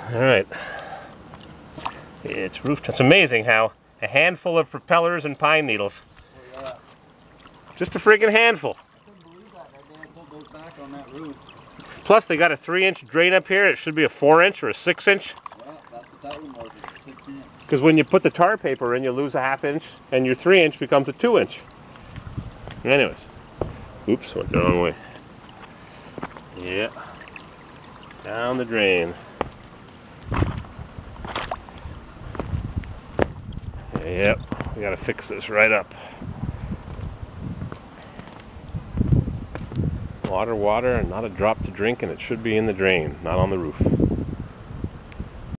All right. It's roof. It's amazing how a handful of propellers and pine needles. Oh, yeah. Just a freaking handful. I couldn't believe that. They pulled those back on that roof. Plus they got a 3-inch drain up here. It should be a 4-inch or a 6-inch. Yeah, that's what that one was. It was 6 inch. Because when you put the tar paper in, you lose a 1/2 inch, and your 3-inch becomes a 2-inch. Anyways. Oops, went the wrong way. Yeah. Down the drain. Yep, we gotta fix this right up. Water, water, and not a drop to drink, and it should be in the drain, not on the roof.